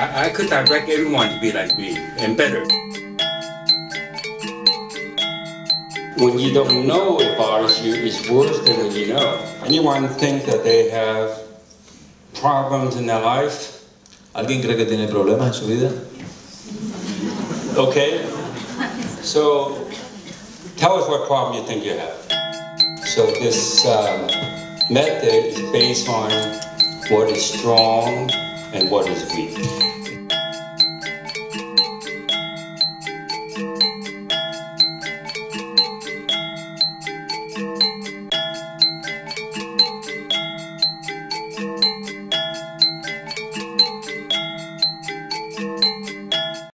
I could direct everyone to be like me and better. When you don't know it bothers you, it's worse than when you know. Anyone think that they have problems in their life? ¿Alguien cree que tiene problemas en su vida? Okay. So, tell us what problem you think you have. So this method is based on what is strong and what is weak.